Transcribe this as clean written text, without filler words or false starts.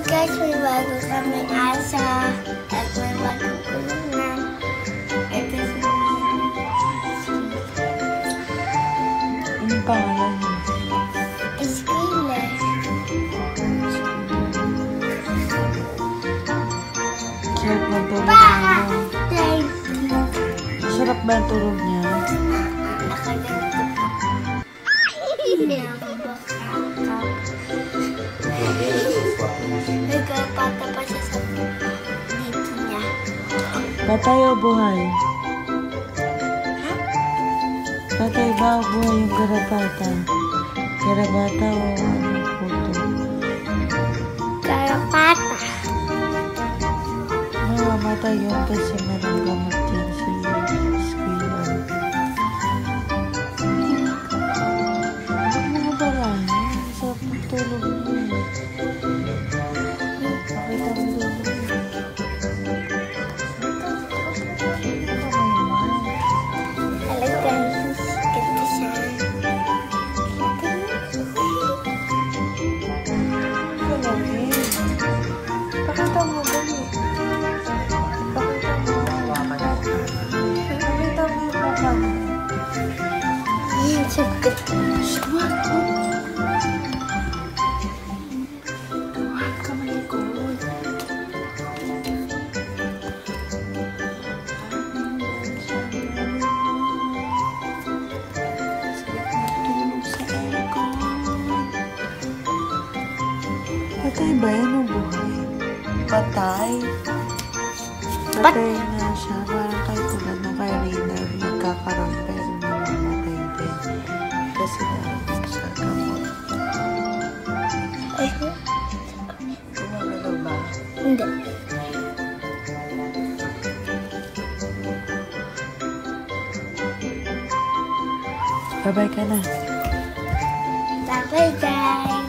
Guys, may bago kami asa at may bagong kulungan. Ito si Ano pangalan niya? Skyler. Sarap ba ang tulog niya? Thank you. Sarap ba ang tulog niya? Nakaganto pa. Nagkapata pa siya sa dito niya. Patay o buhay? Patay ba o buhay yung garapata? Garapata o anong puto? Karapata. Mamamatay yun kasi merong gamot yan si Squirrel. Ano ba lang? Sarap ng tulog niya. Pakita mo tulog niya. Talagang ganda siya. Kalawin. Pakita mo dali. Pakita mo. Pakita mo yung mukha mo. Sagot. Shwag! Huwag ka malikod. Tulog sa aircon. Patay ba yan o buhay? Patay? Patay na siya. Parang kay tulad nung kay Reynard nagkakaroon pero namamatay din. Kasi narinig sa gamot. Gumagalaw ba? Hindi. Bye-bye ka na. Bye-bye, guys.